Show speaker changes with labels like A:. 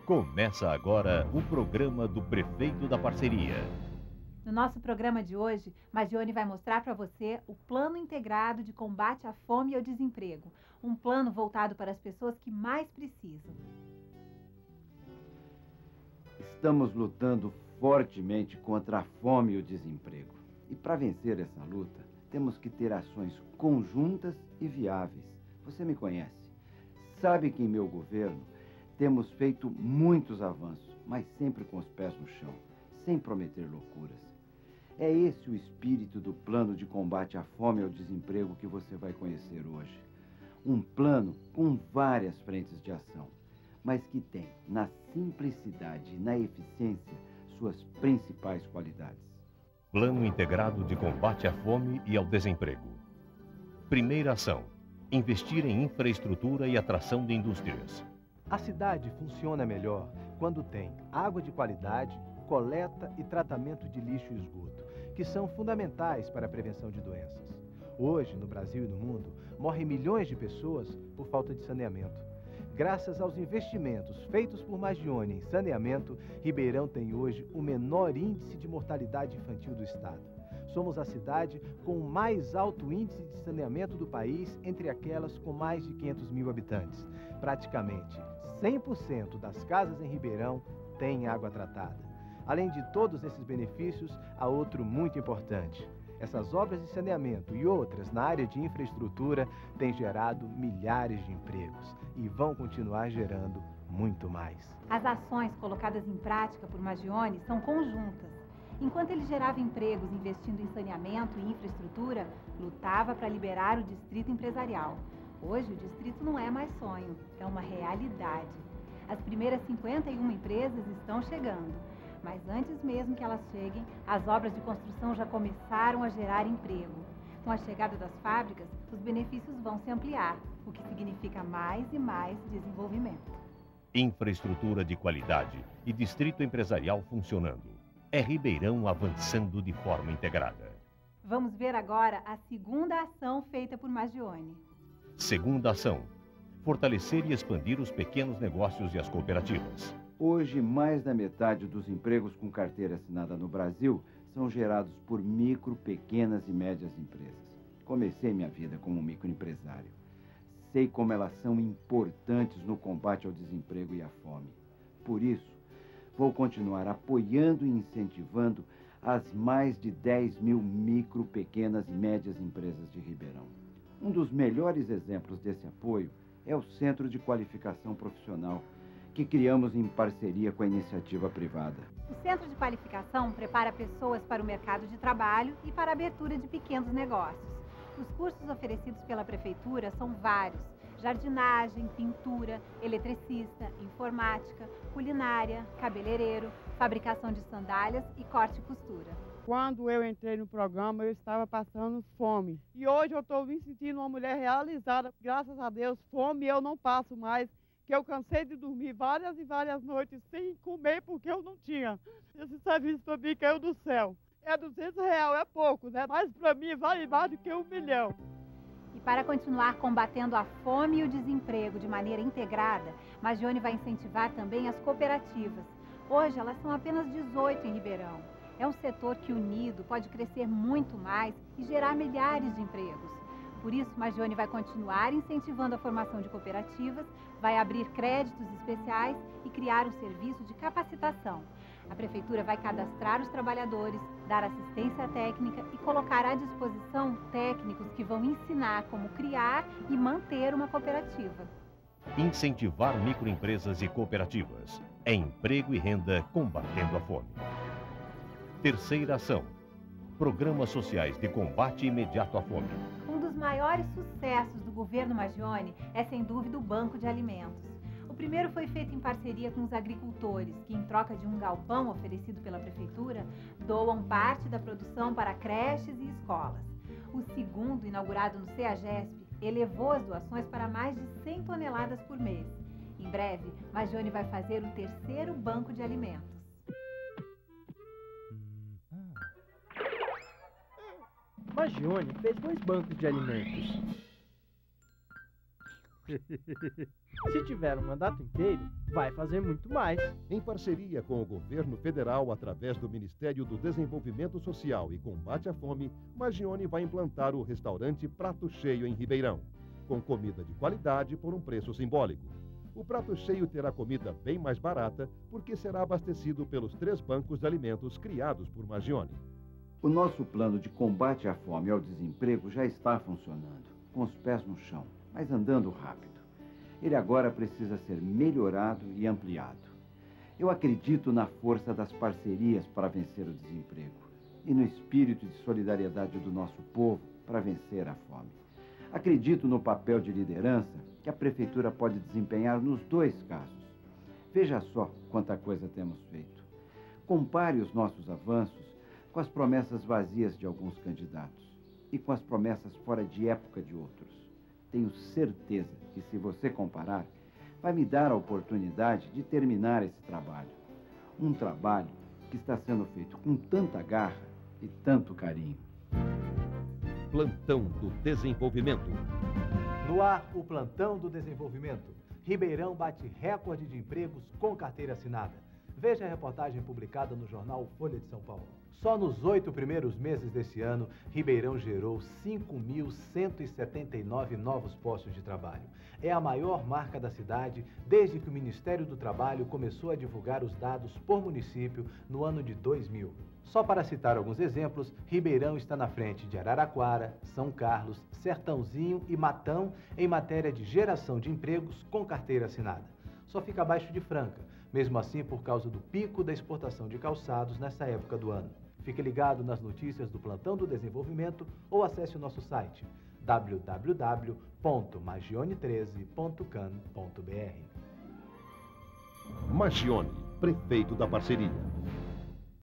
A: Começa agora o programa do Prefeito da Parceria.
B: No nosso programa de hoje, Magione vai mostrar para você o Plano Integrado de Combate à Fome e ao Desemprego. Um plano voltado para as pessoas que mais precisam.
C: Estamos lutando fortemente contra a fome e o desemprego. E para vencer essa luta, temos que ter ações conjuntas e viáveis. Você me conhece. Sabe que em meu governo temos feito muitos avanços, mas sempre com os pés no chão, sem prometer loucuras. É esse o espírito do plano de combate à fome e ao desemprego que você vai conhecer hoje. Um plano com várias frentes de ação, mas que tem, na simplicidade e na eficiência, suas principais qualidades.
A: Plano Integrado de Combate à Fome e ao Desemprego. Primeira ação: investir em infraestrutura e atração de indústrias.
D: A cidade funciona melhor quando tem água de qualidade, coleta e tratamento de lixo e esgoto, que são fundamentais para a prevenção de doenças. Hoje, no Brasil e no mundo, morrem milhões de pessoas por falta de saneamento. Graças aos investimentos feitos por Magione em saneamento, Ribeirão tem hoje o menor índice de mortalidade infantil do estado. Somos a cidade com o mais alto índice de saneamento do país entre aquelas com mais de 500 mil habitantes. Praticamente 100% das casas em Ribeirão têm água tratada. Além de todos esses benefícios, há outro muito importante. Essas obras de saneamento e outras na área de infraestrutura têm gerado milhares de empregos e vão continuar gerando muito mais.
B: As ações colocadas em prática por Magione são conjuntas. Enquanto ele gerava empregos investindo em saneamento e infraestrutura, lutava para liberar o distrito empresarial. Hoje, o distrito não é mais sonho, é uma realidade. As primeiras 51 empresas estão chegando. Mas antes mesmo que elas cheguem, as obras de construção já começaram a gerar emprego. Com a chegada das fábricas, os benefícios vão se ampliar, o que significa mais e mais desenvolvimento.
A: Infraestrutura de qualidade e distrito empresarial funcionando. É Ribeirão avançando de forma integrada.
B: Vamos ver agora a segunda ação feita por Magione.
A: Segunda ação: fortalecer e expandir os pequenos negócios e as cooperativas.
C: Hoje, mais da metade dos empregos com carteira assinada no Brasil são gerados por micro, pequenas e médias empresas. Comecei minha vida como microempresário. Sei como elas são importantes no combate ao desemprego e à fome. Por isso, vou continuar apoiando e incentivando as mais de 10 mil micro, pequenas e médias empresas de Ribeirão. Um dos melhores exemplos desse apoio é o Centro de Qualificação Profissional, que criamos em parceria com a iniciativa privada.
B: O Centro de Qualificação prepara pessoas para o mercado de trabalho e para a abertura de pequenos negócios. Os cursos oferecidos pela Prefeitura são vários: jardinagem, pintura, eletricista, informática, culinária, cabeleireiro, fabricação de sandálias e corte e costura.
E: Quando eu entrei no programa, eu estava passando fome. E hoje eu estou me sentindo uma mulher realizada. Graças a Deus, fome eu não passo mais. Que eu cansei de dormir várias e várias noites sem comer porque eu não tinha. Esse serviço para mim caiu do céu. É R$200, é pouco, né? Mas para mim vale mais do que 1 milhão.
B: E para continuar combatendo a fome e o desemprego de maneira integrada, Magione vai incentivar também as cooperativas. Hoje elas são apenas 18 em Ribeirão. É um setor que, unido, pode crescer muito mais e gerar milhares de empregos. Por isso, Magione vai continuar incentivando a formação de cooperativas, vai abrir créditos especiais e criar um serviço de capacitação. A Prefeitura vai cadastrar os trabalhadores, dar assistência técnica e colocar à disposição técnicos que vão ensinar como criar e manter uma cooperativa.
A: Incentivar microempresas e cooperativas. É emprego e renda combatendo a fome. Terceira ação: programas sociais de combate imediato à fome.
B: Um dos maiores sucessos do governo Magione é, sem dúvida, o Banco de Alimentos. O primeiro foi feito em parceria com os agricultores, que, em troca de um galpão oferecido pela Prefeitura, doam parte da produção para creches e escolas. O segundo, inaugurado no CEAGESP, elevou as doações para mais de 100 toneladas por mês. Em breve, Magione vai fazer o terceiro banco de alimentos.
D: Magione fez 2 bancos de alimentos.
F: Se tiver um mandato inteiro, vai fazer muito mais.
G: Em parceria com o governo federal, através do Ministério do Desenvolvimento Social e Combate à Fome, Magione vai implantar o restaurante Prato Cheio em Ribeirão, com comida de qualidade por um preço simbólico. O Prato Cheio terá comida bem mais barata, porque será abastecido pelos 3 bancos de alimentos criados por Magione.
C: O nosso plano de combate à fome e ao desemprego já está funcionando, com os pés no chão, mas andando rápido. Ele agora precisa ser melhorado e ampliado. Eu acredito na força das parcerias para vencer o desemprego e no espírito de solidariedade do nosso povo para vencer a fome. Acredito no papel de liderança que a Prefeitura pode desempenhar nos 2 casos. Veja só quanta coisa temos feito. Compare os nossos avanços com as promessas vazias de alguns candidatos e com as promessas fora de época de outros. Tenho certeza que, se você comparar, vai me dar a oportunidade de terminar esse trabalho. Um trabalho que está sendo feito com tanta garra e tanto carinho.
G: Plantão do Desenvolvimento.
D: No ar, o Plantão do Desenvolvimento. Ribeirão bate recorde de empregos com carteira assinada. Veja a reportagem publicada no jornal Folha de São Paulo. Só nos 8 primeiros meses desse ano, Ribeirão gerou 5.179 novos postos de trabalho. É a maior marca da cidade desde que o Ministério do Trabalho começou a divulgar os dados por município no ano de 2000. Só para citar alguns exemplos, Ribeirão está na frente de Araraquara, São Carlos, Sertãozinho e Matão em matéria de geração de empregos com carteira assinada. Só fica abaixo de Franca, mesmo assim por causa do pico da exportação de calçados nessa época do ano. Fique ligado nas notícias do Plantão do Desenvolvimento ou acesse o nosso site www.magione13.can.br.
G: Magione, prefeito da parceria.